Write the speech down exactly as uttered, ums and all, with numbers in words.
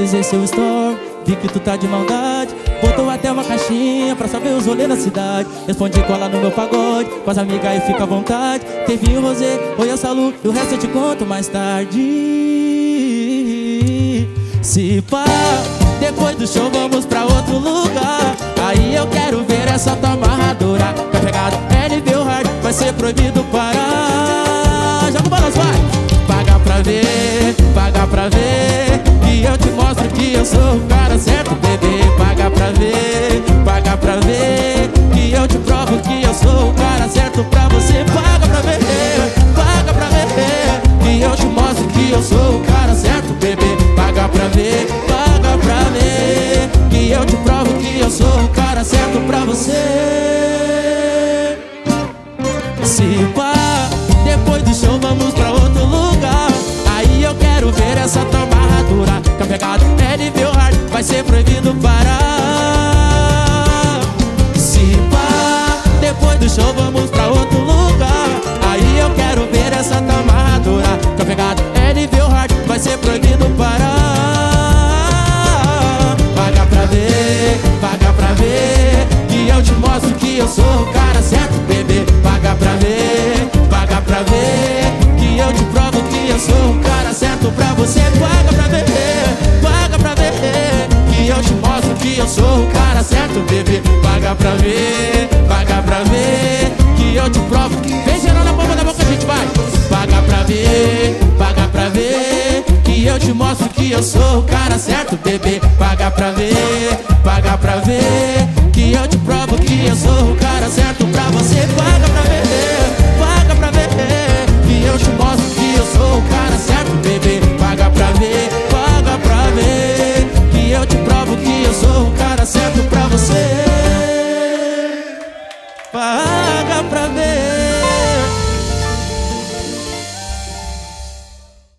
Visualizei seu story, vi que tu tá de maldade. Botou até uma caixinha pra saber os rolês na cidade. Respondi cola no meu pagode, com as amigas e fica à vontade. Teve o rosé, oi eu saludo, e o resto eu te conto mais tarde. Se pá, depois do show vamos pra outro lugar. Aí eu quero ver essa tua amarradora. Tá pegado, é nível hard, vai ser proibido parar. Joga o balanço, vai! Paga pra ver, paga pra ver, que eu te mostro que eu sou o cara certo, bebê. Paga pra ver, paga pra ver, que eu te provo que eu sou o cara certo pra você. Paga pra ver, paga pra ver, que eu te mostro que eu sou o cara certo, bebê. Paga pra ver, paga pra ver, que eu te provo que eu sou o cara certo pra você. Se pá, depois do show vamos pra outro lugar. Aí eu quero ver essa tua amarradura. Que a pegada é nível hard, vai ser proibido parar. Se pá, depois do show vamos pra outro lugar. Aí eu quero ver essa tua amarradura. Que a pegada é nível hard, vai ser proibido parar. Paga pra ver, paga pra ver, que eu te mostro que eu sou o cara certo, bebê. Paga pra ver, paga pra ver, que eu te provo que eu sou o cara certo pra você. Paga pra ver, paga pra ver, que eu te mostro que eu sou o cara certo, bebê. Paga pra ver, paga pra ver, que eu te provo que... Vem geral na palma da boca, a gente vai. Paga pra ver, paga pra ver, que eu te mostro que eu sou o cara certo, bebê. Paga pra ver, paga pra ver, que eu te provo que eu sou o cara certo pra você. Paga pra ver, paga pra ver, que eu te mostro que eu sou o cara certo, bebê. Paga pra ver, paga pra ver, que eu te provo que eu sou o cara certo pra você. Paga pra ver.